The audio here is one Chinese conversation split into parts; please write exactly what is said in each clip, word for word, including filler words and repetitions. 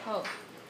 好。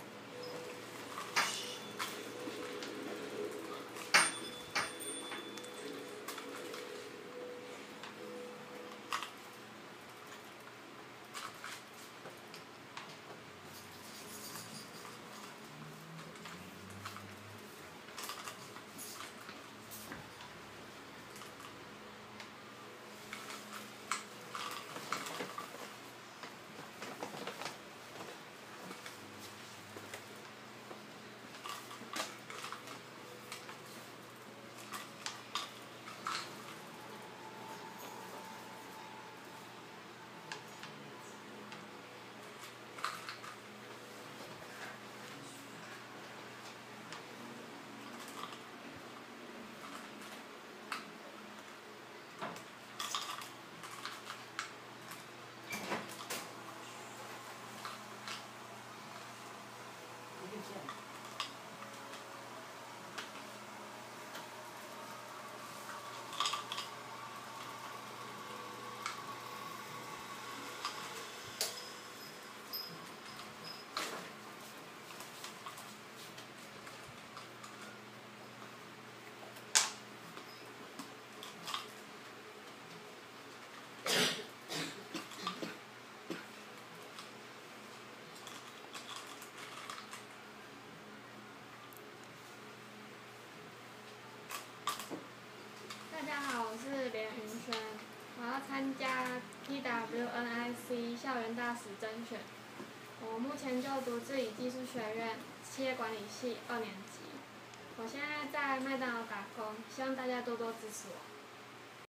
大家好，我是连云轩，我要参加 P W N I C 校园大使甄选。我目前就读自己技术学院企业管理系二年级。我现在在麦当劳打工，希望大家多多支持我。